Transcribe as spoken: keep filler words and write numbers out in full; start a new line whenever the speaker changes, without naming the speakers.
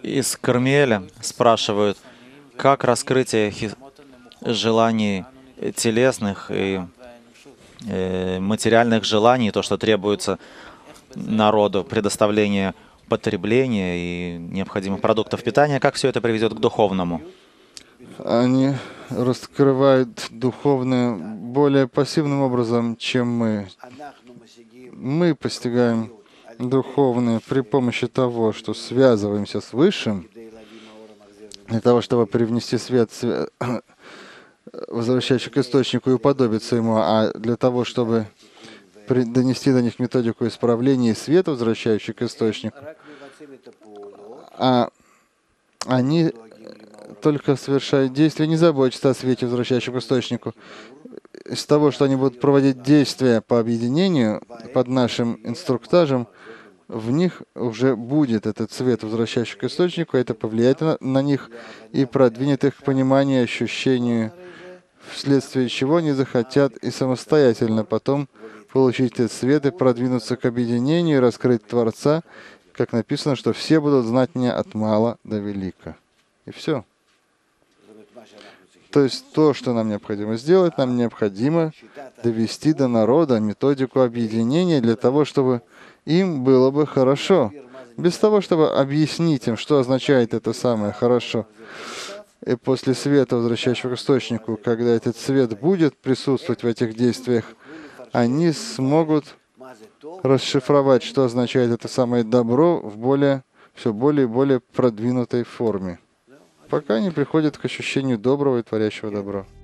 Из Кармеля спрашивают, как раскрытие хи- желаний телесных и э, материальных желаний, то, что требуется народу, предоставление потребления и необходимых продуктов питания, как все это приведет к духовному?
Они раскрывают духовное более пассивным образом, чем мы. Мы постигаем духовное при помощи того, что связываемся с Высшим, для того, чтобы привнести свет, све- возвращающий к источнику и уподобиться ему, а для того, чтобы при- донести до них методику исправления и света, возвращающий к источнику, а они только совершают действия, не заботятся о свете, возвращающем к источнику. Из того, что они будут проводить действия по объединению под нашим инструктажем, в них уже будет этот свет, возвращающий к источнику, это повлияет на, на них и продвинет их к пониманию и ощущению, вследствие чего они захотят и самостоятельно потом получить этот свет и продвинуться к объединению и раскрыть Творца, как написано, что все будут знать меня от мала до велика. И все. То есть то, что нам необходимо сделать, нам необходимо довести до народа методику объединения для того, чтобы им было бы хорошо. Без того, чтобы объяснить им, что означает это самое «хорошо». И после света, возвращающего к источнику, когда этот свет будет присутствовать в этих действиях, они смогут расшифровать, что означает это самое добро в более, все более и более продвинутой форме, пока не приходят к ощущению доброго и творящего добро.